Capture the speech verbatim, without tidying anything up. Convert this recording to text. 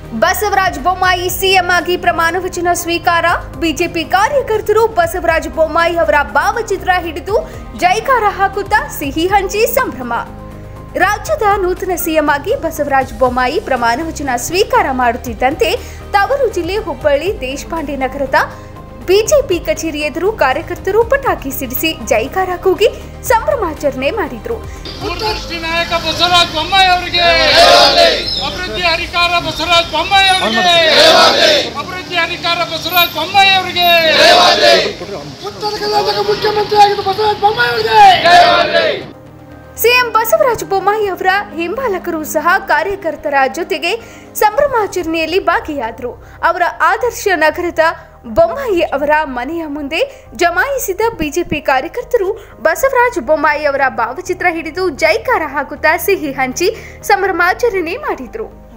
Basavaraj Bommai CM ಆಗಿ ಪ್ರಮಾಣ ವಚನ ಸ್ವೀಕಾರ. ಬಿಜೆಪಿ ಕಾರ್ಯಕರ್ತರು ಬಸವರಾಜ ಬೊಮ್ಮಾಯಿ ಅವರ ಭಾವಚಿತ್ರ ಹಿಡಿದು ಜೈಕಾರ ಹಾಕುತ್ತಾ ಸಿಹಿ ಹಂಚಿ ಸಂಭ್ರಮ. ರಾಜ್ಯದ ನೂತನ ಸಿಎಂ ಆಗಿ ಬಸವರಾಜ ಬೊಮ್ಮಾಯಿ ಪ್ರಮಾಣ ವಚನ ಸ್ವೀಕಾರ ಮಾಡುತ್ತಿದ್ದಂತೆ ತವರು ಜಿಲ್ಲೆ ಹುಬ್ಬಳ್ಳಿ ದೇಶಪಾಂಡೆ ನಗರದ ಬಿಜೆಪಿ ಕಚೇರಿ ಎದುರು ಕಾರ್ಯಕರ್ತರು ಪಟಾಕಿ ಸಿಡಿಸಿ ಜೈಕಾರ ಕೂಗಿ ಸಂಭ್ರಮಾಚರಣೆ ಮಾಡಿದ್ರು. ನಾಯಕ ಬಸವರಾಜ ಬೊಮ್ಮಾಯಿ ಅವರಿಗೆ ಅಭಿವೃದ್ಧಿ ಅಧಿಕಾರ ಬಸವರಾಜ ಬೊಮ್ಮಾಯಿ ಅವರಿಗೆ ಅಭಿವೃದ್ಧಿ ಅಧಿಕಾರ ಬಸವರಾಜ ಬೊಮ್ಮಾಯಿ ಅವರಿಗೆ ಉತ್ತರ ಕರ್ನಾಟಕ ಮುಖ್ಯಮಂತ್ರಿ ಆಗಿದ್ದ ಬಸವರಾಜ ಬೊಮ್ಮಾಯಿ ಅವರಿಗೆ ಸಿಎಂ ಬಸವರಾಜ ಬೊಮ್ಮಾಯಿ ಅವರ ಹಿಂಬಾಲಕರು ಸಹ ಕಾರ್ಯಕರ್ತರ ಜೊತೆಗೆ ಸಂಭ್ರಮಾಚರಣೆಯಲ್ಲಿ ಭಾಗಿಯಾದರು. ಅವರ ಆದರ್ಶ ನಗರದ ಬೊಮ್ಮಾಯಿ ಅವರ ಮನೆಯ ಮುಂದೆ ಜಮಾಯಿಸಿದ ಬಿಜೆಪಿ ಕಾರ್ಯಕರ್ತರು ಬಸವರಾಜ ಬೊಮ್ಮಾಯಿ ಅವರ ಭಾವಚಿತ್ರ ಹಿಡಿದು ಜೈಕಾರ ಹಾಕುತ್ತಾ ಸಿಹಿ ಹಂಚಿ ಸಂಭ್ರಮಾಚರಣೆ ಮಾಡಿದರು.